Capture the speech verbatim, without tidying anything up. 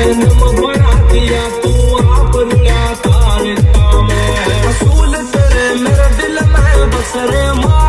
जन्म बना दिया तू आप रुला तारता में, असूल तेरे मेरे दिल में बस रे माँ।